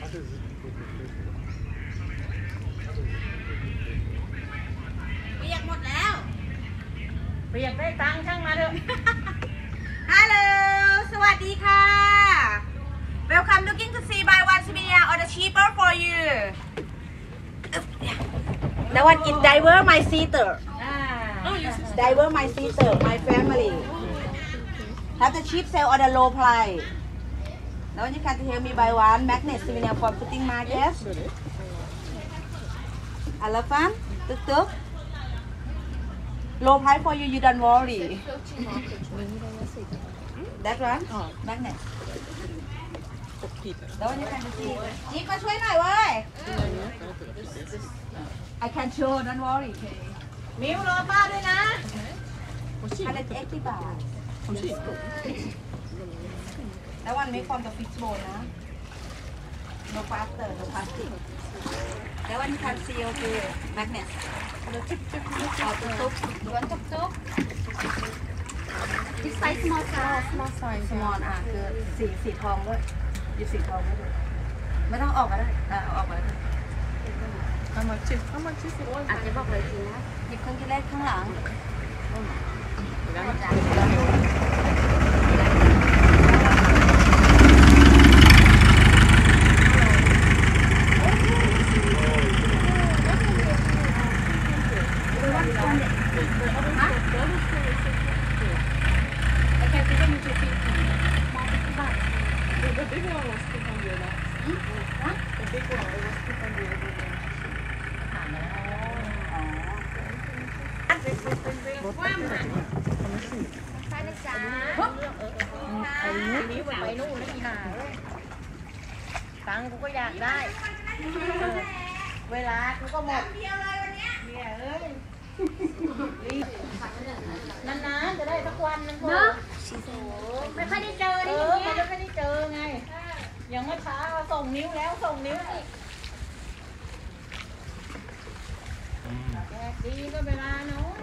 เปียกหมดแล้วเปียกได้ตังค์ช่างมาเถอะฮัลโหลสวัสดีค่ะ Welcome looking to see buy one souvenir or the cheaper for you That one is diver my sister Diver my sister my family Have the cheap sale or the low price Now you can hear me buy one magnet souvenir for putting market Elephant tuk tuk Low price for you, you don't worry. That one? Magnet. แล้ววันนี้ใครจะชี้จิ๊กมาช่วยหน่อยเว้ย I can show, don't worry. มิวรอป้าด้วยนะ 180 บาทแล้ววันไม่ความกับฟิชโบนนะ No faster, no plastic. แล้ววันนี้คันซีโอเคแมกเนตเอาตุ๊กล้วนตุ๊ก This size small size small คือสีทองด้วยหยิบสีทองด้วยไม่ต้องออกก็ได้ออกมาเลยอาจจะบอกเลยทีนะหยิบเครื่องคิดเลขข้างหลังตังค์กูก็อยากได้เวลากูก็หมดเนี่ยเอ้ยนานๆจะได้สักวันนึงเนาะไม่ค่อยได้เจอนี่มันจะไม่ได้เจอไงอย่างเมื่อเช้าส่งนิ้วแล้วส่งนิ้วอีกแดดดีก็เวลาเนาะ